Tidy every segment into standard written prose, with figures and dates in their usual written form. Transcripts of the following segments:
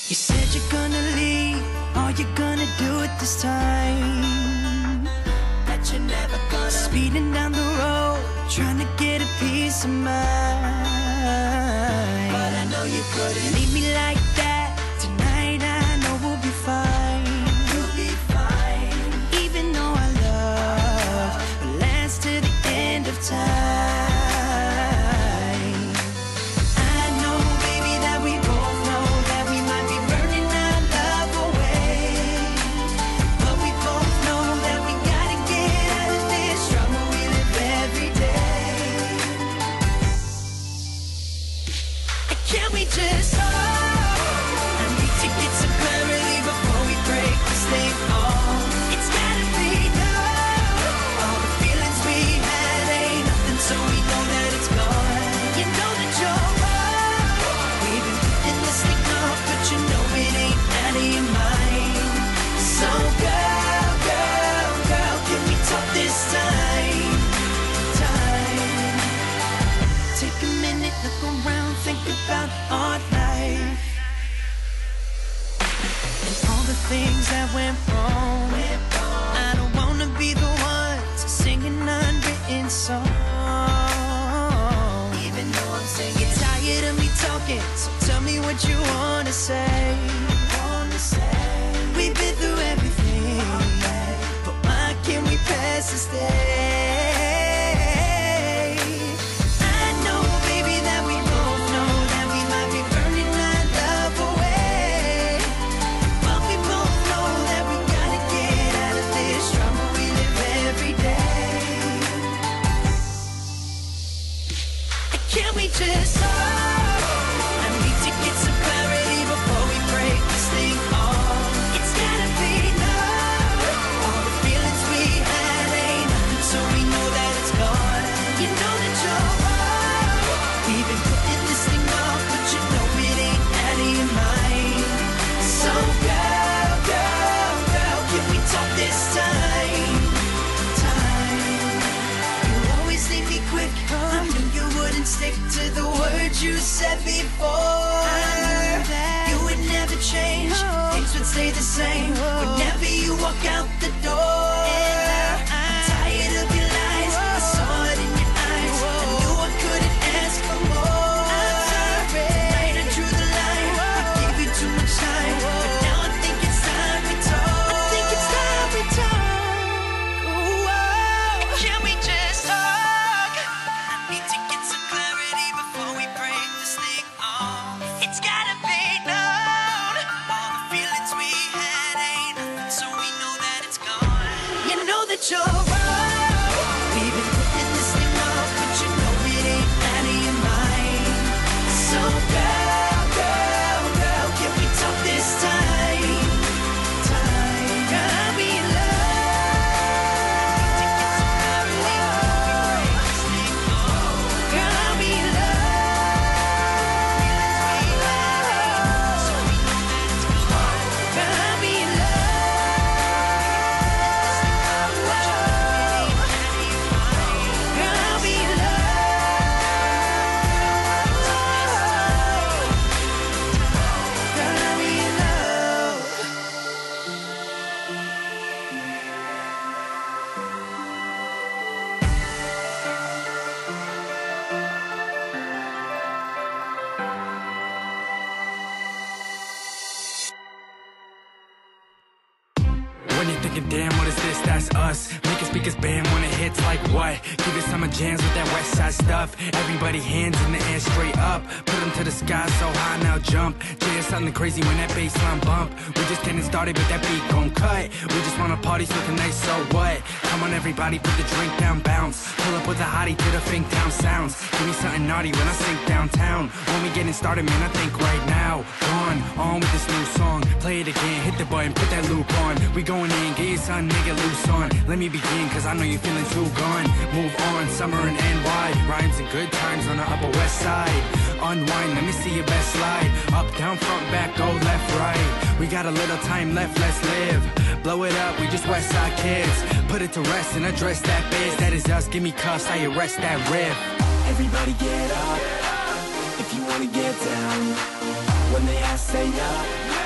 You said you're gonna leave, all you're gonna do it this time. That you're never gonna. Speeding down the road, trying to get a peace of mind. But I know you couldn't leave me like that. Tonight I know we'll be fine. You'll be fine. Even though our love will last to the end of time. Can we just talk? I need to get some clarity before we break this thing off. It's gotta be done. All the feelings we had ain't nothing, so we know that it's gone. You know that you're wrong. We've been putting this thing off, but you know it ain't out of your mind. So girl, girl, girl, can we talk this time? Take a minute, look around, think about our life and all the things that went wrong. I don't wanna be the one to sing an unwritten song. Even though I'm singing, you're tired of me talking, so tell me what you wanna say. We've been through everything, but why can't we pass this day? Can we just talk? I need to get some clarity before we break this thing off. It's gotta be love. All the feelings we had ain't nothing, so we know that it's gone. You know that you're wrong. We've been putting this thing off, but you know it ain't out of your mind. So girl, girl, girl, can we talk this time? You always leave me quick. I knew you wouldn't stick to the words you said before. I knew that you would never change. Things would stay the same whenever you walk out the door. I'm tired of your lies. I saw it in your eyes. I knew I couldn't ask for more. Tonight I drew the line. I gave you too much time, but now I think it's time we talk. I think it's time we talk. Ooh, can we just talk? Need to get some clarity before we break this thing off. It's gotta be known. All the feelings we had ain't nothing, so we know that it's gone. You know that you're wrong. We've been putting this thing off, but you know it ain't out of your mind. So girl, girl, girl, can we talk this time? Girl, I'll be in love. To get some clarity before we break this thing off. Girl, I'll be in love. Feelings we had, so we know that it's gone. Girl, I'll be in love. Girl, I'll be in love. Girl, I'll be in love. When you're thinking, damn, what is this? That's us. Make it speakers bam when it hits like what? Give it summer jams with that west side stuff. Everybody hands in the air straight up. Put them to the sky so high, now jump. Jay is something crazy when that bassline bump. We just getting started, but that beat gon' cut. We just wanna party so tonight, so what? Come on everybody, put the drink down, bounce. Pull up with a hottie to the Finktown sounds. Give me something naughty when I sink downtown. When we getting started, man, I think right now. Gone, on with this new song. Play it again, hit the button, put that loop on. We going in, get your son, nigga, loose on. Let me begin, cause I know you're feeling too gone. Move on, summer and NY. Rhymes and good times on the Upper West Side. Unwind, let me see your best slide. Up, down, front, back, go left, right. We got a little time left, let's live. Blow it up, we just West Side kids. Put it to rest and address that biz. That is us, give me cuffs, I arrest that riff. Everybody get up if you wanna get down. When they ask, say up.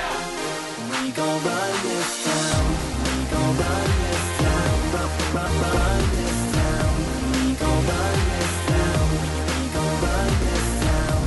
We gon' run this town. We gon' run this town. Run this town. We gon' run this town. We gon' run this town.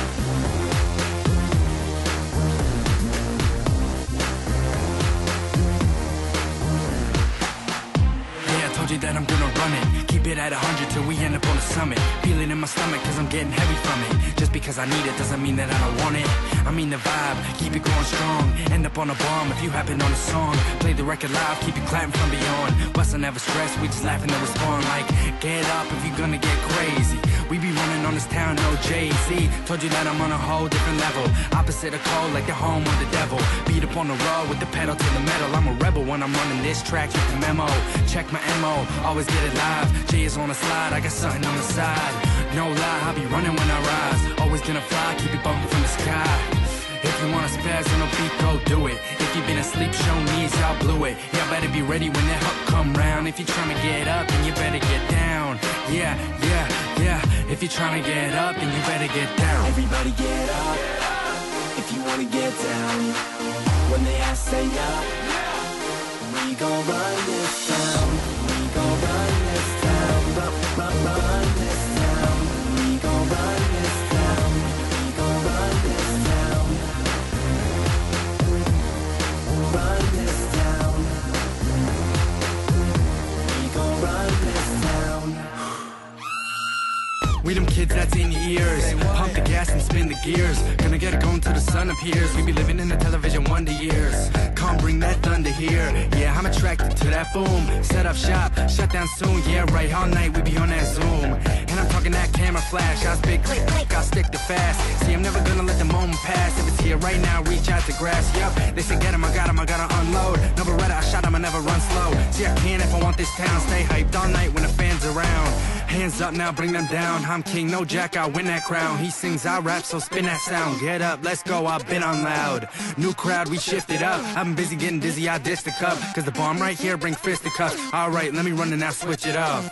Yeah, I told you that I'm gonna run it. Keep it at 100 till we end up on the summit. Feel it in my stomach cause I'm getting heavy from it. Just because I need it doesn't mean that I don't want it. I mean the vibe, keep it going strong. End up on a bomb if you happen on a song. Play the record loud, keep it clapping from beyond. Bustin' never stress, we just laughing and respond. Like, get up if you gonna get crazy. We be running on this town, no Jay-Z. Told you that I'm on a whole different level. Opposite of cold, like the home of the devil. Beat up on the road with the pedal to the metal. I'm a rebel when I'm running this track, check the memo. Check my MO, always get it live. Jay is on the slide, I got something on the side. No lie, I'll be running when I rise. Always gonna fly, keep it bumping from the sky. If you wanna spaz on a beat, go do it. If you been asleep, show knees, y'all blew it. Y'all better be ready when that hook come round. If you tryna get up, then you better get down. Yeah, yeah, yeah. If you tryna get up, then you better get down. Everybody get up. If you wanna get down. When they ask, say up. We gon' run this town. We gon' run this town. Run this town. We gon' run this town. We gon' run this town. Run this town. We gon' run this town. We them kids that's in your ears. Pump the gas and spin the gears. Gonna get it going till the sun appears. We be living in the television wonder years. Come bring that thunder here. Yeah, I'm attracted to that boom. Set up shop, shut down soon. Yeah, right, all night we be on that Zoom. And I'm talking that camera flash. Eyes big, click, click, I'll stick to fast. See, I'm never gonna let the moment pass. If it's here right now, reach out to grasp. Yup, they say get him, I got him, I gotta unload. No Beretta, I shot him, I never run slow. See, I can if I want this town. Stay hyped all night when the fans around. Hands up now, bring them down. I'm king, no jack, I win that crown. He sings, I rap, so spin that sound. Get up, let's go, I've been on loud. New crowd, we shifted up. I've been busy getting dizzy, I dissed the cup. Cause the bomb right here, bring fisticuffs. Alright, let me run and now switch it up.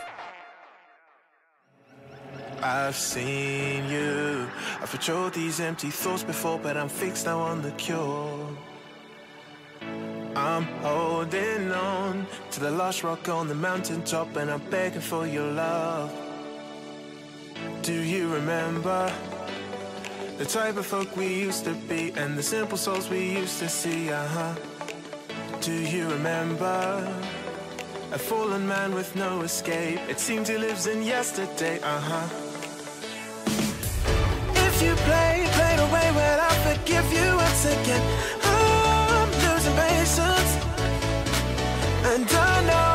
I've seen you. I've patrolled these empty thoughts before, but I'm fixed now on the cure. I'm holding on to the last rock on the mountaintop, and I'm begging for your love. Do you remember the type of folk we used to be, and the simple souls we used to see? Do you remember a fallen man with no escape? It seems he lives in yesterday. If you play the way, well, I'll forgive you once again. I'm losing patience, and I know